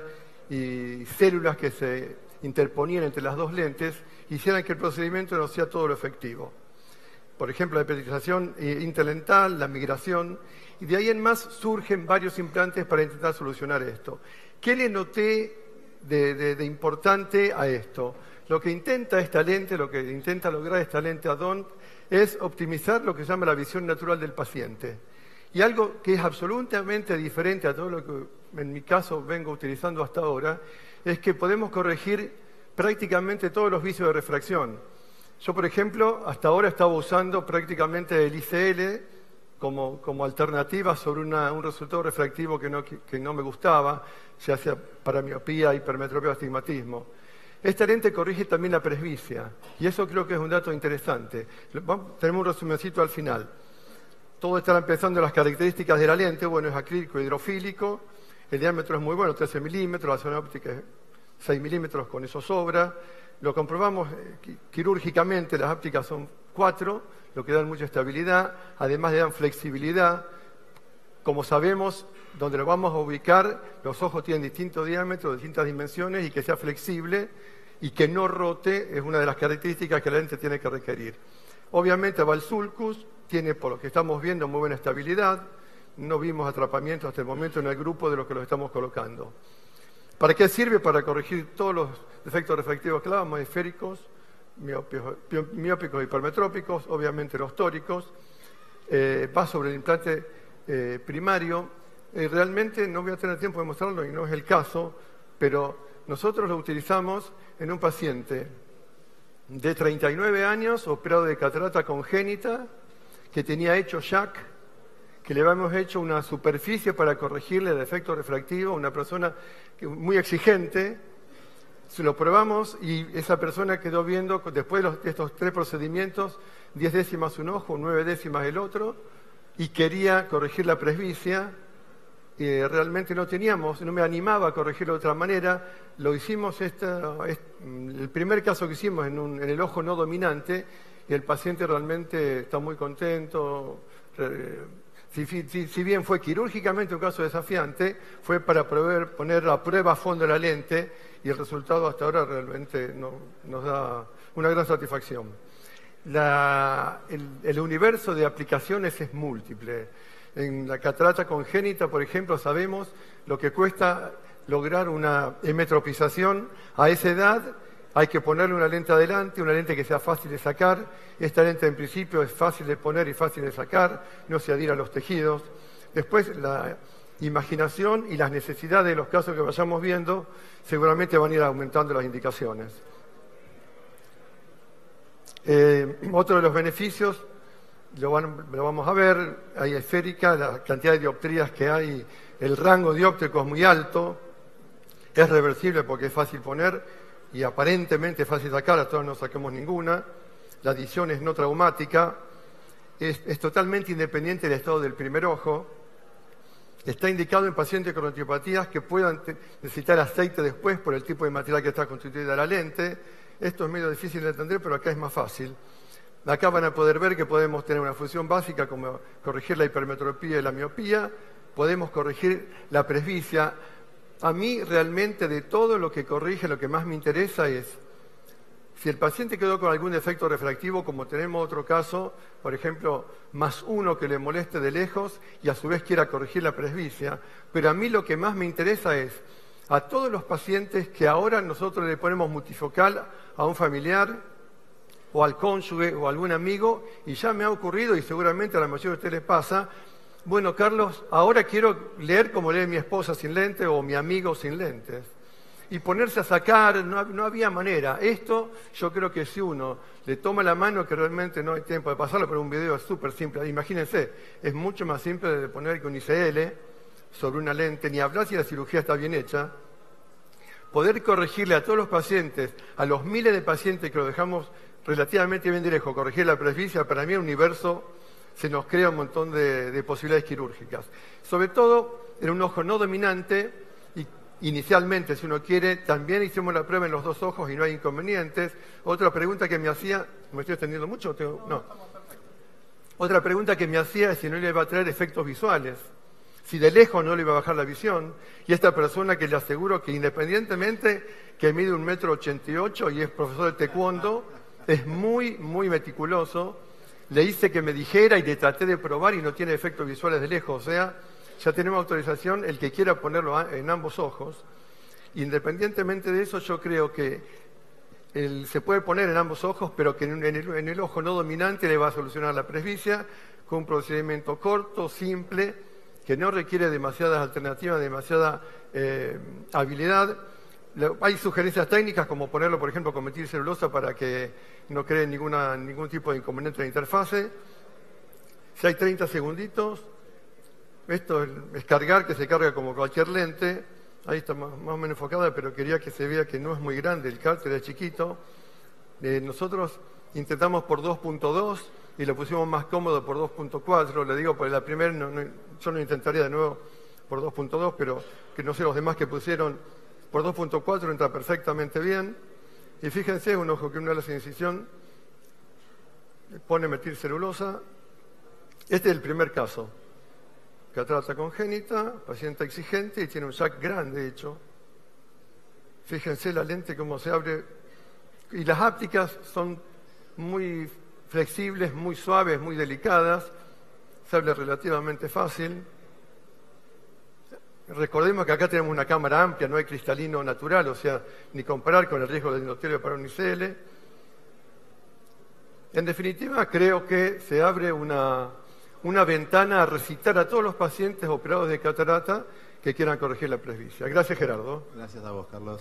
I: y células que se interponían entre las dos lentes hicieran que el procedimiento no sea todo lo efectivo. Por ejemplo, la penetración interlental, la migración, y de ahí en más surgen varios implantes para intentar solucionar esto. ¿Qué le noté de, de, de importante a esto? Lo que intenta esta lente, lo que intenta lograr esta lente Adont, es optimizar lo que se llama la visión natural del paciente. Y algo que es absolutamente diferente a todo lo que en mi caso vengo utilizando hasta ahora, es que podemos corregir prácticamente todos los vicios de refracción. Yo, por ejemplo, hasta ahora estaba usando prácticamente el I C L como, como alternativa sobre una, un resultado refractivo que no, que no me gustaba, ya sea para miopía, hipermetropía o astigmatismo. Esta lente corrige también la presbicia, y eso creo que es un dato interesante. Vamos, tenemos un resumencito al final. Todos estarán empezando las características de la lente. Bueno, es acrílico hidrofílico, el diámetro es muy bueno, trece milímetros, la zona óptica es seis milímetros, con eso sobra. Lo comprobamos quirúrgicamente, las ópticas son cuatro, lo que dan mucha estabilidad, además le dan flexibilidad. Como sabemos, donde lo vamos a ubicar, los ojos tienen distintos diámetros, distintas dimensiones, y que sea flexible y que no rote es una de las características que la lente tiene que requerir. Obviamente Valsulcus tiene, por lo que estamos viendo, muy buena estabilidad. No vimos atrapamiento hasta el momento en el grupo de los que lo estamos colocando. ¿Para qué sirve? Para corregir todos los defectos refractivos que hablábamos, esféricos, miópicos, miópicos hipermetrópicos, obviamente los tóricos. Eh, va sobre el implante eh, primario. Eh, realmente no voy a tener tiempo de mostrarlo y no es el caso, pero nosotros lo utilizamos en un paciente de treinta y nueve años, operado de catarata congénita, que tenía hecho Jack, que le habíamos hecho una superficie para corregirle el defecto refractivo, una persona muy exigente. Se lo probamos y esa persona quedó viendo, después de, los, de estos tres procedimientos, diez décimas un ojo, nueve décimas el otro, y quería corregir la presbicia. Eh, realmente no teníamos, no me animaba a corregirlo de otra manera. Lo hicimos, esta, este, el primer caso que hicimos en, un, en el ojo no dominante, y el paciente realmente está muy contento. Eh, Si, si, si bien fue quirúrgicamente un caso desafiante, fue para poder poner a prueba a fondo la lente y el resultado hasta ahora realmente no, nos da una gran satisfacción. La, el, el universo de aplicaciones es múltiple. En la catarata congénita, por ejemplo, sabemos lo que cuesta lograr una hemetropización a esa edad. Hay que ponerle una lente adelante, una lente que sea fácil de sacar. Esta lente en principio es fácil de poner y fácil de sacar, no se adhiera a los tejidos. Después la imaginación y las necesidades de los casos que vayamos viendo seguramente van a ir aumentando las indicaciones. Eh, otro de los beneficios, lo, van, lo vamos a ver, hay esférica, la cantidad de dioptrías que hay, el rango dióptrico es muy alto, es reversible porque es fácil poner y aparentemente fácil sacar, hasta ahora no saquemos ninguna. La adición es no traumática, es, es totalmente independiente del estado del primer ojo. Está indicado en pacientes con retinopatías que puedan necesitar aceite después por el tipo de material que está constituida la lente. Esto es medio difícil de entender, pero acá es más fácil. Acá van a poder ver que podemos tener una función básica como corregir la hipermetropía y la miopía, podemos corregir la presbicia. A mí realmente de todo lo que corrige, lo que más me interesa es si el paciente quedó con algún defecto refractivo, como tenemos otro caso, por ejemplo, más uno que le moleste de lejos y a su vez quiera corregir la presbicia. Pero a mí lo que más me interesa es a todos los pacientes que ahora nosotros le ponemos multifocal a un familiar o al cónyuge o a algún amigo, y ya me ha ocurrido, y seguramente a la mayoría de ustedes les pasa, bueno, Carlos, ahora quiero leer como lee mi esposa sin lentes o mi amigo sin lentes. Y ponerse a sacar, no, no había manera. Esto yo creo que si uno le toma la mano, que realmente no hay tiempo de pasarlo, pero un video es súper simple. Imagínense, es mucho más simple de poner que un I C L sobre una lente, ni hablar si la cirugía está bien hecha. Poder corregirle a todos los pacientes, a los miles de pacientes que lo dejamos relativamente bien de lejos, corregir la presbicia, para mí el universo se nos crea un montón de, de posibilidades quirúrgicas. Sobre todo en un ojo no dominante. Inicialmente, si uno quiere, también hicimos la prueba en los dos ojos y no hay inconvenientes. Otra pregunta que me hacía, ¿me estoy extendiendo mucho? Tengo, no. Otra pregunta que me hacía es si no le va a traer efectos visuales, si de lejos no le iba a bajar la visión. Y esta persona que le aseguro que independientemente que mide un metro ochenta y ocho y es profesor de taekwondo, es muy, muy meticuloso. Le hice que me dijera y le traté de probar y no tiene efectos visuales de lejos, o sea, ya tenemos autorización, el que quiera ponerlo en ambos ojos. Independientemente de eso, yo creo que el, se puede poner en ambos ojos, pero que en el, en el ojo no dominante le va a solucionar la presbicia con un procedimiento corto, simple, que no requiere demasiadas alternativas, demasiada eh, habilidad. Hay sugerencias técnicas como ponerlo, por ejemplo, con metilcelulosa para que no cree ninguna, ningún tipo de inconveniente en la interfase. Si hay treinta segunditos. Esto es cargar, que se carga como cualquier lente. Ahí está más, más o menos enfocada, pero quería que se vea que no es muy grande, el cárter es chiquito. Eh, nosotros intentamos por dos punto dos y lo pusimos más cómodo por dos punto cuatro. Le digo, por la primera, no, no, yo no intentaría de nuevo por dos punto dos, pero que no sé los demás que pusieron por dos punto cuatro, entra perfectamente bien. Y fíjense, un ojo que uno hace incisión, pone metilcelulosa. Este es el primer caso. Catarata congénita, paciente exigente y tiene un sac grande, de hecho. Fíjense la lente cómo se abre. Y las ápticas son muy flexibles, muy suaves, muy delicadas. Se abre relativamente fácil. Recordemos que acá tenemos una cámara amplia, no hay cristalino natural, o sea, ni comparar con el riesgo del endotelio para un I C L. En definitiva, creo que se abre una... una ventana a recitar a todos los pacientes operados de catarata que quieran corregir la presbicia. Gracias, Gerardo.
B: Gracias a vos, Carlos.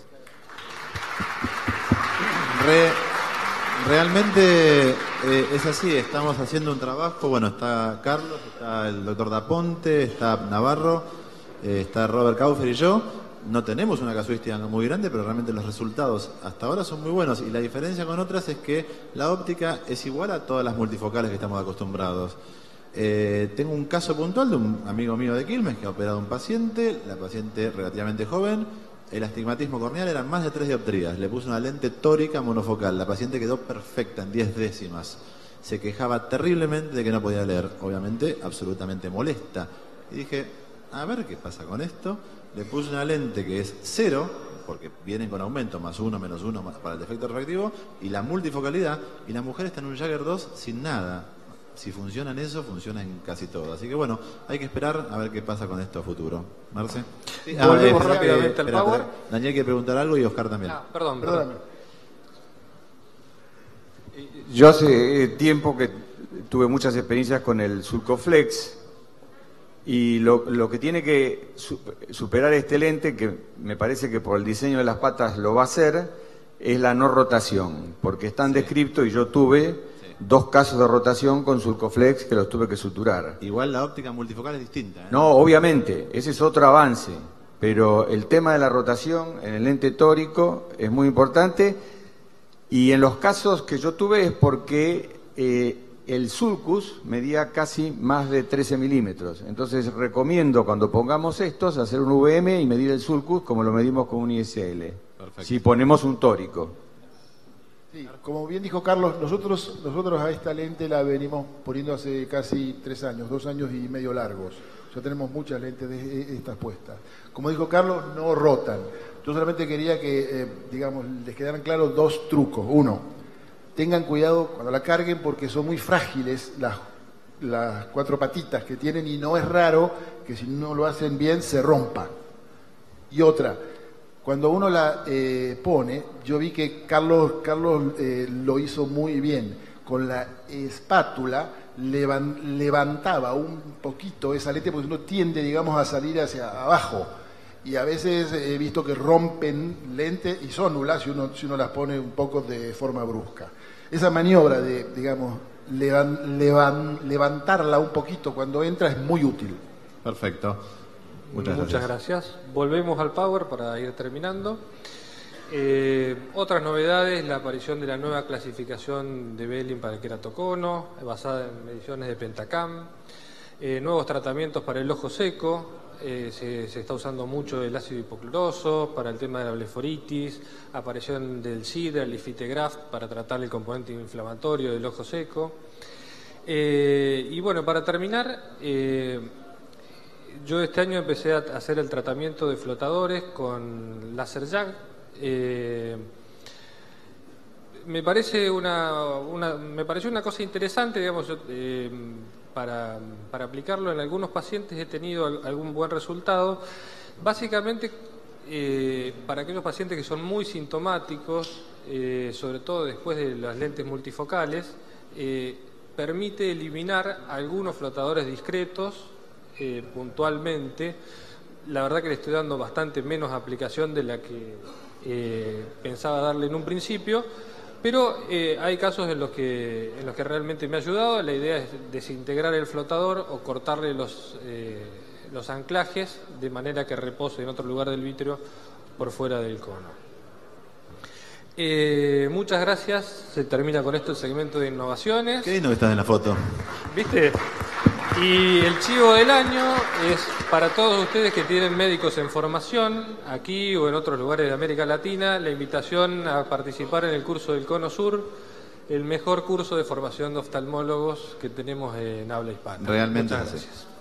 B: Re, realmente eh, es así, estamos haciendo un trabajo, bueno, está Carlos, está el doctor Daponte, está Navarro, eh, está Robert Kaufer y yo. No tenemos una casuística muy grande, pero realmente los resultados hasta ahora son muy buenos. Y la diferencia con otras es que la óptica es igual a todas las multifocales que estamos acostumbrados. Eh, tengo un caso puntual de un amigo mío de Quilmes que ha operado a un paciente, la paciente relativamente joven, el astigmatismo corneal eran más de tres dioptrías, le puso una lente tórica monofocal, la paciente quedó perfecta en diez décimas, se quejaba terriblemente de que no podía leer, obviamente absolutamente molesta, y dije, a ver qué pasa con esto, le puse una lente que es cero, porque vienen con aumento, más uno, menos uno, más para el defecto refractivo, y la multifocalidad, y la mujer está en un Jagger dos sin nada. Si funciona en eso, funciona en casi todo. Así que bueno, hay que esperar a ver qué pasa con esto a futuro. ¿Marce?
A: Sí, ah, volvemos eh, rápidamente
B: espera,
A: al Power.
B: Espera. Daniel quiere preguntar algo y Oscar también.
A: Ah, perdón, perdón.
J: Yo hace tiempo que tuve muchas experiencias con el Sulcoflex y lo, lo que tiene que superar este lente, que me parece que por el diseño de las patas lo va a hacer, es la no rotación, porque es tan sí. descripto y yo tuve... dos casos de rotación con Sulcoflex que los tuve que suturar.
B: Igual la óptica multifocal es distinta, ¿eh?
J: No, obviamente, ese es otro avance, pero el tema de la rotación en el lente tórico es muy importante y en los casos que yo tuve es porque eh, el sulcus medía casi más de trece milímetros, entonces recomiendo cuando pongamos estos hacer un V M y medir el sulcus como lo medimos con un I S L, perfecto. Si ponemos un tórico.
E: Sí, como bien dijo Carlos, nosotros, nosotros a esta lente la venimos poniendo hace casi tres años, dos años y medio largos. Ya tenemos muchas lentes de estas puestas. Como dijo Carlos, no rotan. Yo solamente quería que, eh, digamos, les quedaran claros dos trucos. Uno, tengan cuidado cuando la carguen porque son muy frágiles las, las cuatro patitas que tienen y no es raro que si no lo hacen bien se rompa. Y otra, cuando uno la eh, pone, yo vi que Carlos, Carlos eh, lo hizo muy bien. Con la espátula levan, levantaba un poquito esa lente porque uno tiende, digamos, a salir hacia abajo. Y a veces he visto que rompen lentes y son nulas si uno, si uno las pone un poco de forma brusca. Esa maniobra de, digamos, levan, levan, levantarla un poquito cuando entra es muy útil.
B: Perfecto. Muchas,
A: Muchas gracias. gracias. Volvemos al Power para ir terminando. Eh, otras novedades, la aparición de la nueva clasificación de Belin para el queratocono, basada en mediciones de Pentacam, eh, nuevos tratamientos para el ojo seco, eh, se, se está usando mucho el ácido hipocloroso para el tema de la bleforitis, aparición del Sidra, el Ifitegraf para tratar el componente inflamatorio del ojo seco. Eh, y bueno, para terminar, eh, yo este año empecé a hacer el tratamiento de flotadores con láser J A G. Eh, me parece una, una me pareció una cosa interesante, digamos, eh, para, para aplicarlo en algunos pacientes he tenido algún buen resultado. Básicamente, eh, para aquellos pacientes que son muy sintomáticos, eh, sobre todo después de las lentes multifocales, eh, permite eliminar algunos flotadores discretos eh, puntualmente. La verdad que le estoy dando bastante menos aplicación de la que eh, pensaba darle en un principio, pero eh, hay casos en los que en los que realmente me ha ayudado. La idea es desintegrar el flotador o cortarle los, eh, los anclajes de manera que repose en otro lugar del vítreo por fuera del cono. Eh, muchas gracias. Se termina con esto el segmento de innovaciones.
B: Qué lindo que estás en la foto.
A: ¿Viste? Y el chivo del año es para todos ustedes que tienen médicos en formación, aquí o en otros lugares de América Latina, la invitación a participar en el curso del Cono Sur, el mejor curso de formación de oftalmólogos que tenemos en habla hispana.
B: Realmente
A: Muchas
B: así.
A: gracias.